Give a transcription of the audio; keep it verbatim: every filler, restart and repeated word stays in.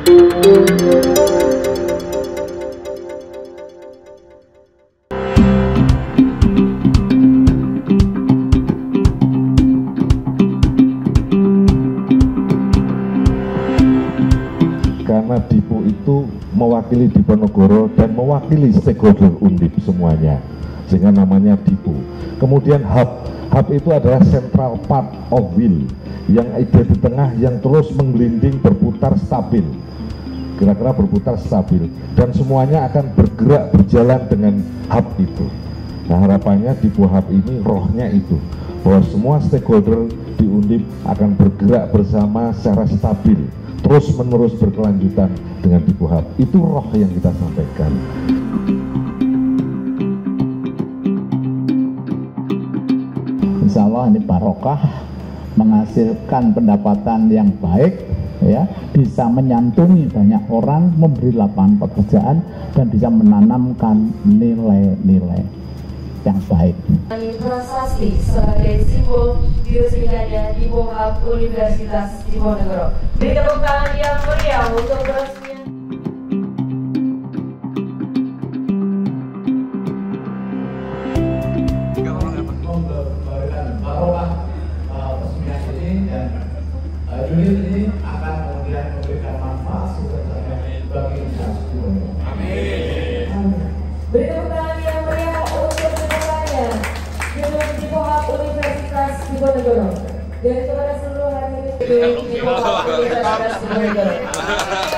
Karena Dipo itu mewakili Diponegoro dan mewakili stakeholder Undip semuanya, sehingga namanya Dipo. Kemudian hub, hub itu adalah central part of wheel yang ada di tengah, yang terus menggelinding, berputar stabil, kira-kira berputar stabil, dan semuanya akan bergerak berjalan dengan hub itu. Nah, harapannya Dipo Hub ini rohnya itu, bahwa semua stakeholder di Undip akan bergerak bersama secara stabil, terus menerus berkelanjutan dengan Dipo Hub. Itu roh yang kita sampaikan. Insya Allah ini barokah, menghasilkan pendapatan yang baik, ya, bisa menyantuni banyak orang, memberi lapangan pekerjaan, dan bisa menanamkan nilai-nilai yang baik. Prasasti sebagai simbol biosfirnya Dipo Hub Universitas Diponegoro. Beri tepuk tangan yang meriah untuk peresmian. Memberikan barokah peresmian ini, dan unit ini akan kemudian memberikan manfaat sebesar bagi Universitas Diponegoro. Amin. Beri tepuk tangan yang meriah untuk kedepannya gedung Dipo Hub Universitas Diponegoro. Dan kepada seluruh hadirin Dipo Hub Universitas Diponegoro.